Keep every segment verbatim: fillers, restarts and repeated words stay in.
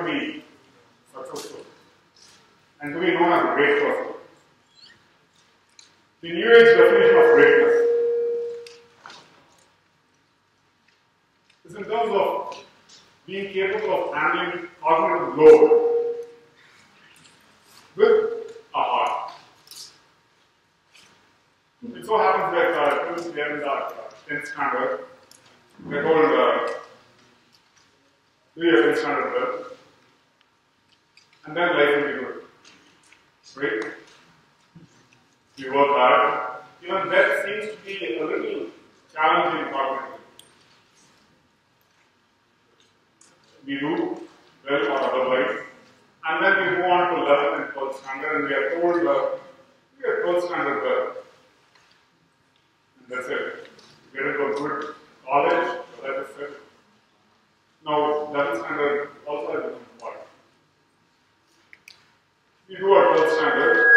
to be successful and to be known as a great person. The New Age definition of greatness is in terms of being capable of handling cognitive load with a heart. It so happens that uh, students here in the uh, tenth standard, they're told, uh, do your tenth standard well, and then life will be good. Right? You work hard. Even that seems to be a little challenging cognitively. We do well or otherwise, and then we go on to eleventh and twelfth standard, and we are told uh, we are twelfth standard well. And that's it. You get into a good college, but that is it. Now, eleventh standard also has become important. We do our twelfth standard,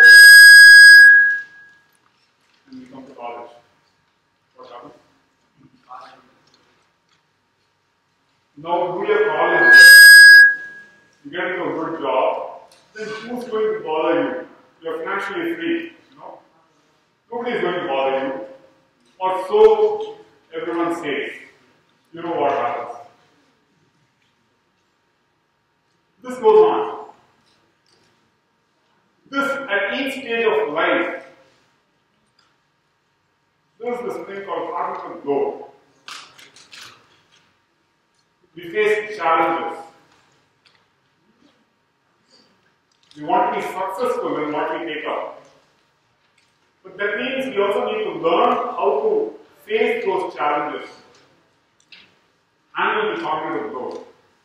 and we come to college. What happens? Now, do your college, you get into a good job, then who's going to bother you? You're financially free, you know? Nobody is going to bother you. Or so everyone says. You know what happens. This goes on. This, at each stage of life, there is this thing called cognitive load. We face challenges. We want to be successful in what we take up. But that means we also need to learn how to face those challenges, handle the cognitive load.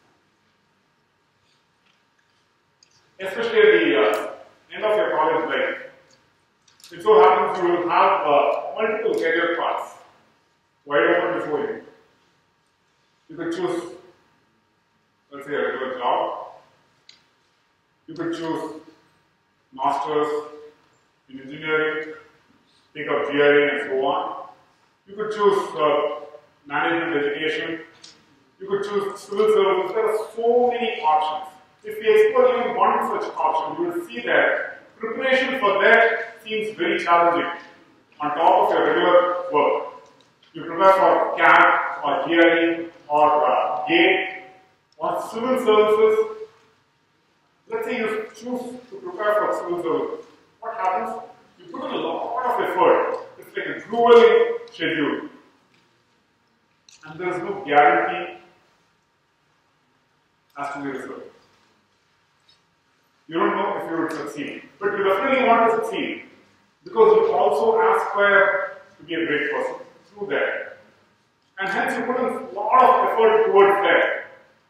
Especially at the uh, end of your college life. It so happens you will have uh, multiple career paths wide open before you. You could choose, let's say, a regular job. You could choose masters in engineering, take up G R E and so on. You could choose uh, management education. You could choose civil services. There are so many options. If we explore even one such option, you will see that preparation for that seems very challenging on top of your regular work. You prepare for C A D or G R E or uh, GATE or civil services. Let's say you choose to prepare for civil services. What happens? You put in a lot of effort. It's like a grueling schedule. And there is no guarantee as to the result. You don't know if you will succeed. But you definitely want to succeed because you also aspire to be a great person through that. And hence you put in a lot of effort towards that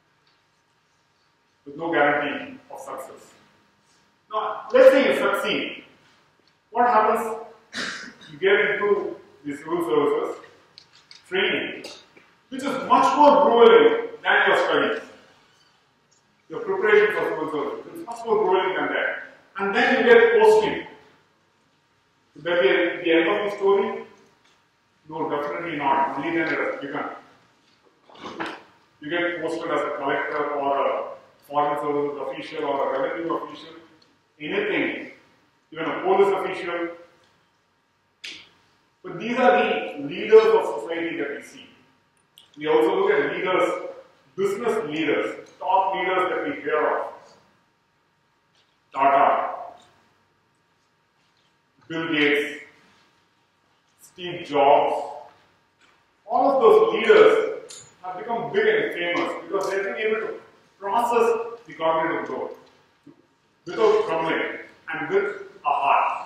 with no guarantee of success. Now, let's say you succeed. What happens? You get into the civil services training, which is much more grueling than your studies. Your preparation for civil services is much more grueling than that. And then you get posting. Would that be at the end of the story? No, definitely not. Only then it has begun. You get posted as a collector or a foreign services official or a revenue official, anything, even a police official. But these are the leaders of society that we see. We also look at leaders, business leaders, top leaders that we hear of. Tata, Bill Gates, Steve Jobs, all of those leaders have become big and famous because they've been able to process the cognitive load without crumbling and with a heart.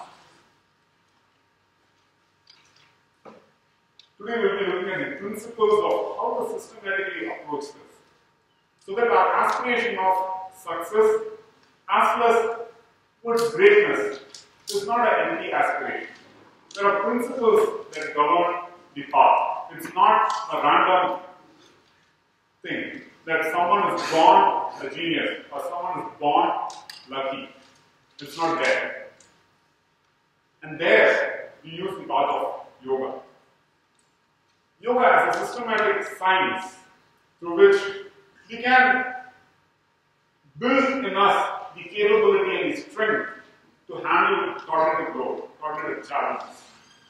Today we'll be looking at the principles of how to systematically approach this, so that our aspiration of success as well as towards greatness is not an empty aspiration. There are principles that govern the path. It's not a random thing that someone is born a genius or someone is born lucky. It's not there. And there we use the path of yoga. Yoga is a systematic science through which we can builds in us the capability and the strength to handle cognitive growth, cognitive challenges.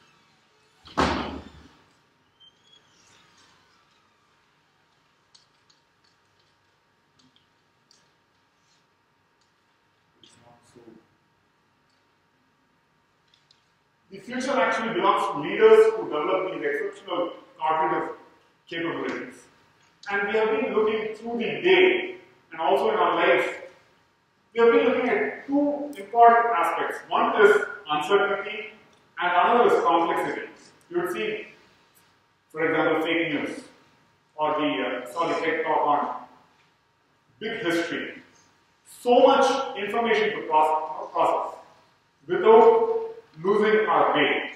The future actually belongs to leaders who develop these exceptional cognitive capabilities. And we have been looking through the day and also in our life. We have been looking at two important aspects. One is uncertainty and another is complexity. You would see, for example, fake news or the, uh, sorry, TED talk on big history. So much information to process, process without losing our way.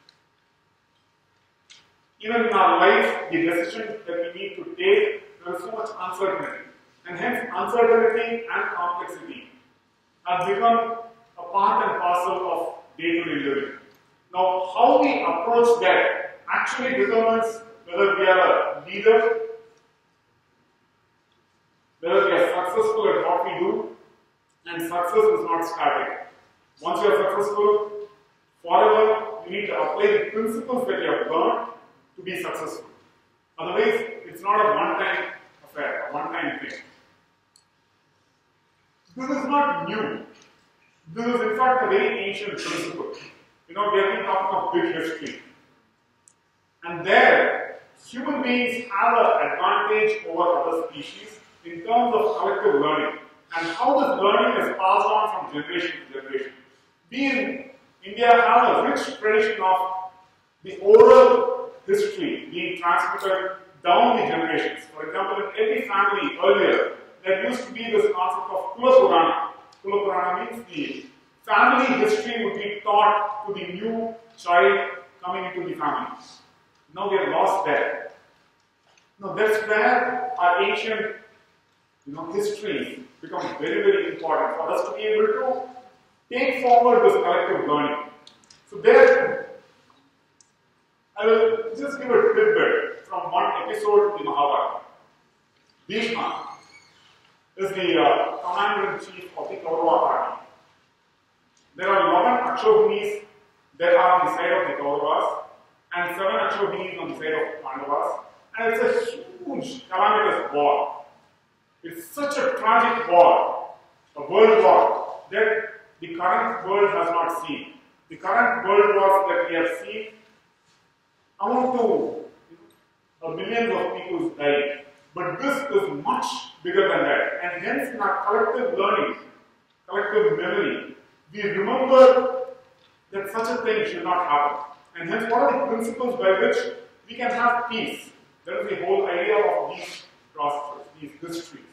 Even in our life, the decisions that we need to take, there is so much uncertainty. And hence, uncertainty and complexity have become a part and parcel of day-to-day living. Now, how we approach that actually determines whether we are a leader, whether we are successful at what we do, and success is not static. Once you are successful, forever, you need to apply the principles that you have learned to be successful. Otherwise, it's not a one-time affair, a one-time thing. This is not new. This is in fact a very ancient principle. You know, we have been talking of big history. And there, human beings have an advantage over other species in terms of collective learning. And how this learning is passed on from generation to generation. We in India have a rich tradition of the oral history being transmitted down the generations. For example, in every family earlier, there used to be this concept of Kula Purana. Kula Purana means the family history would be taught to the new child coming into the family. Now we have lost that. Now that's where our ancient you know, history becomes very, very important for us to be able to take forward this collective learning. So there, I will just give a tidbit from one episode in the Mahabharata. Bhishma is the uh, commander-in-chief of the Kaurava army. There are eleven Akshobhinis that are on the side of the Kauravas and seven Akshobhinis on the side of Pandavas. And it's a huge calamitous war. It's such a tragic war, a world war, that the current world has not seen. The current world wars that we have seen amount to uh, millions of people died. But this is much bigger than that. And hence in our collective learning, collective memory, we remember that such a thing should not happen. And hence what are the principles by which we can have peace? That is the whole idea of these processes, these histories.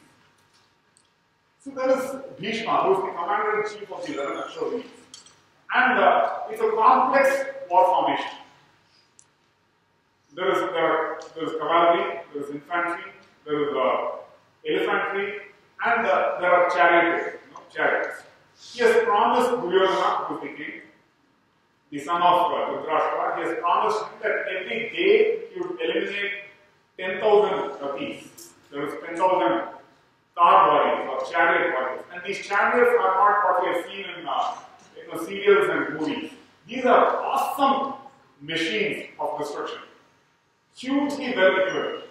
So there is Bhishma, who is the commander-in-chief of the eleven Akshobhinis. And uh, it's a complex war formation. There is, there, there is cavalry, there is infantry, there is uh, elephantry, and uh, there are chariots, you know, chariots. He has promised Duryodhana, who is the king, the son of uh, Dhritarashtra, he has promised him that every day he would eliminate ten thousand rathis. There is ten thousand car bodies or chariot bodies. And these chariots are not what we have seen in uh, you know, serials and movies. These are awesome machines of destruction. Hugely well equipped.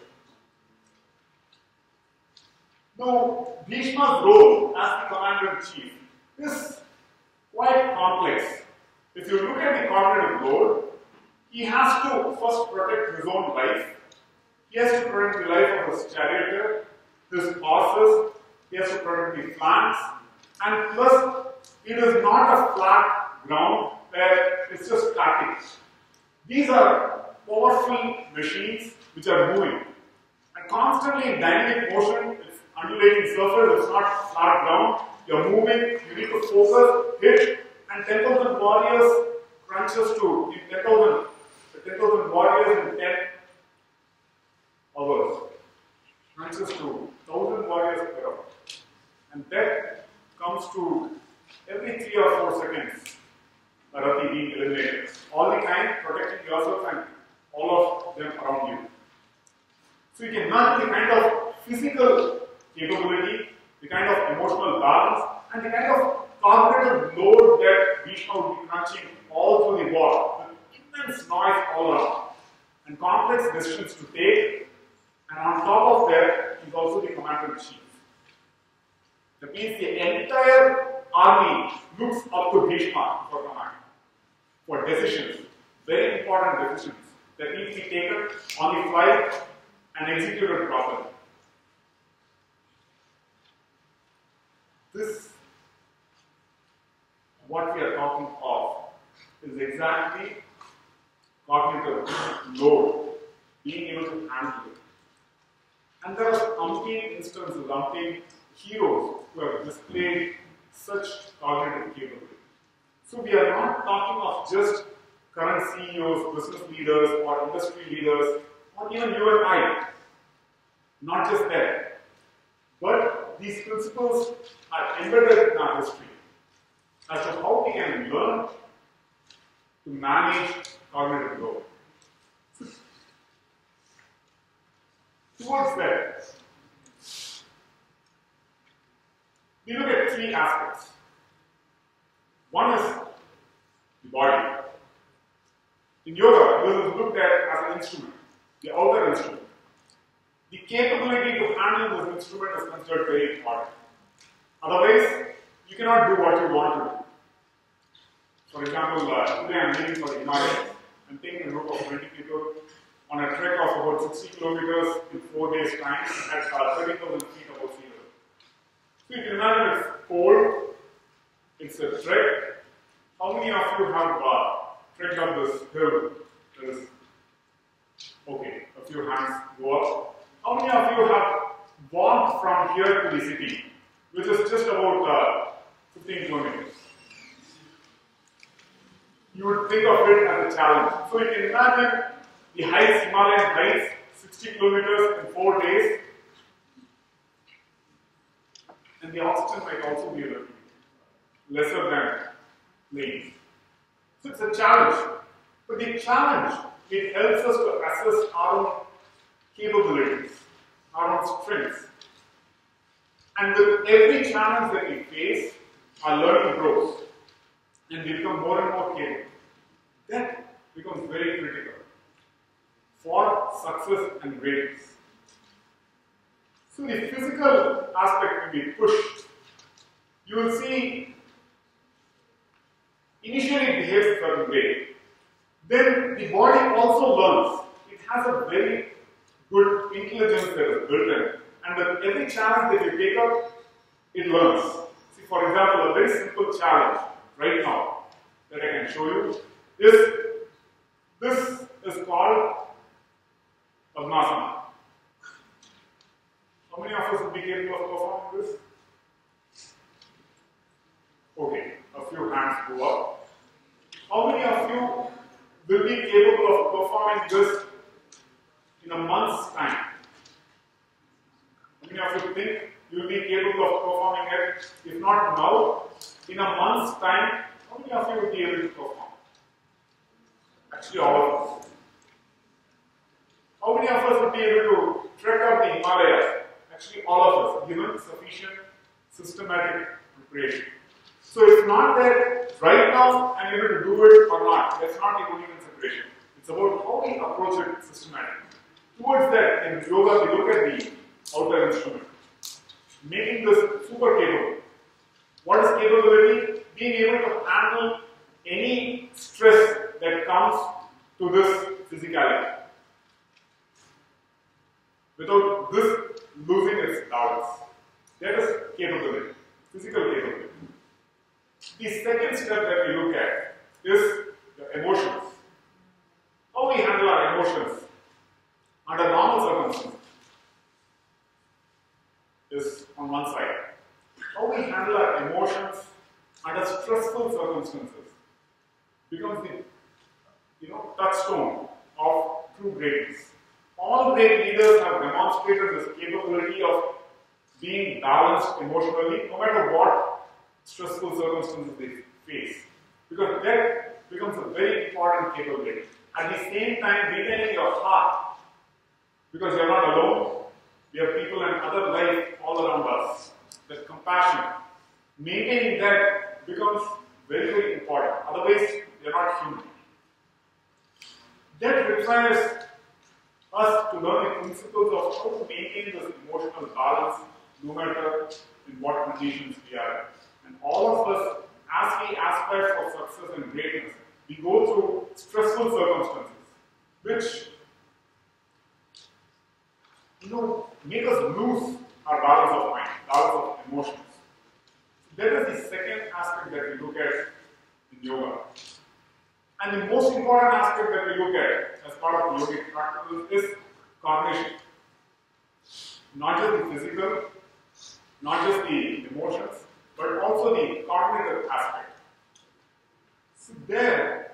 Now, Bhishma's role as the commander-in-chief is quite complex. If you look at the cognitive load, he has to first protect his own life. He has to protect the life of his charioteer, his horses, he has to protect the flanks, and plus, it is not a flat ground where it's just static. These are powerful machines which are moving. And constantly in dynamic motion, it's undulating surface, it's not flat ground. You're moving, you need to focus, hit, and ten thousand warriors crunches to ten thousand ten thousand warriors in ten hours. Crunches to one thousand warriors per hour. And that comes to every three or four seconds, a Rathi being eliminated. All the time protecting yourself and all of them around you. So you can imagine the kind of physical capability the kind of emotional balance, and the kind of cognitive load that Bhishma would be crunching all through the war, with immense noise all around, and complex decisions to take, and on top of that, he's also the commander-in-chief. That means the entire army looks up to Bhishma for command, for decisions, very important decisions that need to be taken on the fly and executed properly. This, what we are talking of, is exactly cognitive load, being able to handle it. And there are umpteen instances, umpteen heroes who have displayed such cognitive capability. So we are not talking of just current C E Os, business leaders, or industry leaders, or even you and I. Not just that. But these principles are embedded in our history as to how we can learn to manage cognitive load. Towards that, we look at three aspects. One is the body. In yoga, this is looked at as an instrument, the outer instrument. The capability to handle this instrument is considered very important. Otherwise, you cannot do what you want to do. For example, uh, today I am leaving for Adinarayanan. I am taking a group of twenty people on a trek of about sixty kilometers in four days' time at uh, thirty thousand feet above sea level. So you can imagine it's cold, it's a trek. How many of you have uh, trekked up this hill? There is, okay, a few hands go up. How many of you have walked from here to the city, which is just about uh, fifteen kilometers? You would think of it as a challenge. So you can imagine the heights, Himalayan heights, sixty kilometers in four days, and the oxygen might also be a little lesser than planes. So it's a challenge. But the challenge, it helps us to assess our own capabilities, our own strengths. And with every challenge that we face, our learning grows and we become more and more capable. That becomes very critical for success and greatness. So the physical aspect will be pushed. You will see initially it behaves a certain way. Then the body also learns. It has a very good intelligence that is built in. And with every challenge that you take up, it learns. See, for example, a very simple challenge right now that I can show you is this is called Padmasana. How many of us would be capable of performing this? Okay, a few hands go up. How many of you will be capable of performing this in a month's time? How many of you think you will be capable of performing it? If not now, in a month's time, how many of you will be able to perform? Actually, all of us. How many of us will be able to trek up the Himalayas? Actually, all of us, given sufficient systematic preparation. So it's not that right now I'm able to do it or not. That's not the only consideration. It's about how we approach it systematically. Towards that, in yoga, we look at the outer instrument, making this super capable. What is capability? Being able to handle any stress that comes to this physicality without this losing its balance. That is capability, physical capability. The second step that we look at is the emotions. How we handle our emotions under normal circumstances is on one side. How we handle our emotions under stressful circumstances becomes the you know, touchstone of true greatness. All great leaders have demonstrated this capability of being balanced emotionally, no matter what stressful circumstances they face. Because that becomes a very important capability. At the same time, retaining your heart, because you are not alone. We have people and other life all around us that compassion, maintaining that becomes very, very important. Otherwise, they are not human. That requires us to learn the principles of how to maintain this emotional balance no matter in what conditions we are in. And all of us, as we aspire for success and greatness, we go through stressful circumstances, which, you know, make us lose our balance of mind, balance of emotions. That is the second aspect that we look at in yoga. And the most important aspect that we look at as part of yogic practices is cognition. Not just the physical, not just the emotions, but also the cognitive aspect. So there,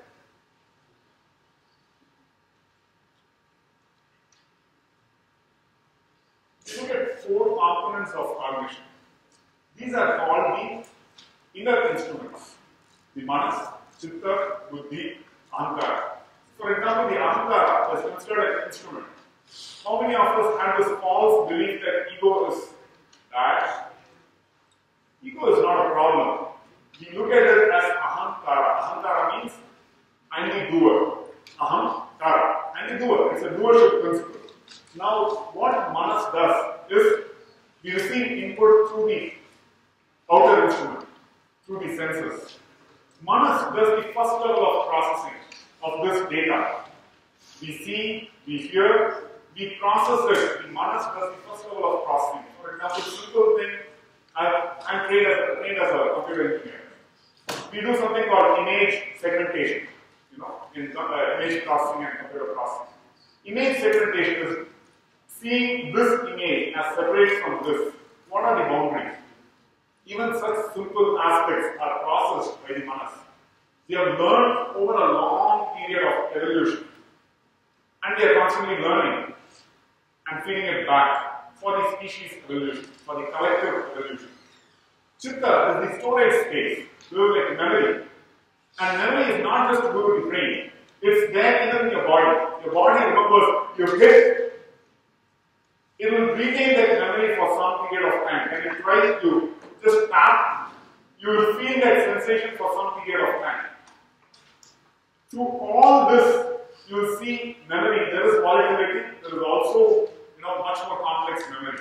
we look at four components of cognition. These are called the inner instruments. The manas, chitta, buddhi, ahankara. For example, the ahankara is considered an instrument. How many of us have this false belief that ego is bad? Ego is not a problem. We look at it as ahankara. Ahankara means I'm the doer. Ahankara, I'm the doer. It's a doership principle. Now, what manas does is we receive input through the outer instrument, through the senses. Manas does the first level of processing of this data. We see, we hear, we process it. The manas does the first level of processing. For example, simple thing, I'm trained as, a, trained as a computer engineer. We do something called image segmentation, you know, in uh, image processing and computer processing. Image segmentation is seeing this image as separate from this. What are the boundaries? Even such simple aspects are processed by the manas. They have learned over a long period of evolution. And they are constantly learning and feeding it back for the species evolution, for the collective evolution. Chitta is the storage space, like memory. And memory is not just to do with the brain. It's there even in your body. Your body remembers you hit. It will retain that memory for some period of time. When you try to just tap, you will feel that sensation for some period of time. Through all this, you will see memory. There is volatility. There is also, you know, much more complex memory.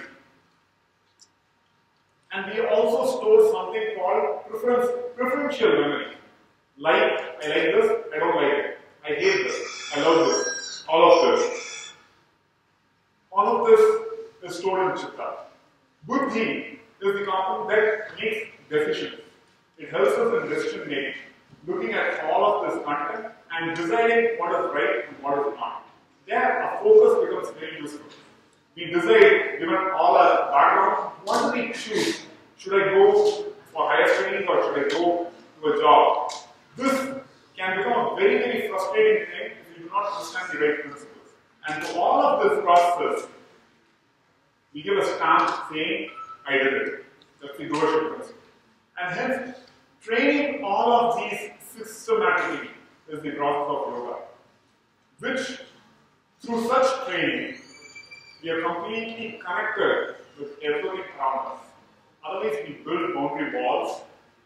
And we also store something called preference, preferential memory. Like, I like this, I don't like it. I hate this, I love this, all of this. All of this is stored in chitta. Buddhi is the component that makes decisions. It helps us in decision making, looking at all of this content and deciding what is right and what is not. There, our focus becomes very useful. We decide, given all our background, what do we choose? Should I go for higher studies or should I go to a job? This can become a very, very frustrating thing if you do not understand the right principles. And to all of this process, we give a stamp saying, I did it. That's the doership principle. And hence, training all of these systematically is the process of yoga, which through such training, we are completely connected with everything around us. Otherwise, we build boundary walls,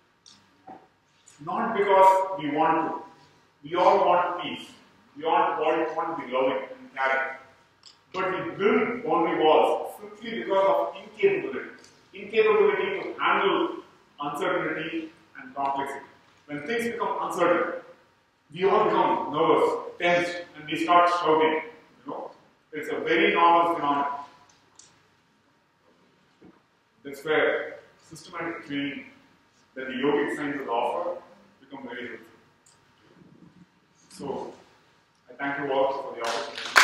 not because we want to. We all want peace. We all want to be loving and caring. But we build boundary walls simply because of incapability. Incapability to handle uncertainty and complexity. When things become uncertain, we all become nervous, tense, and we start shouting. You know, it's a very normal phenomenon. That's where systematic training that the yogic sciences offer become very helpful. So, I thank you all for the opportunity.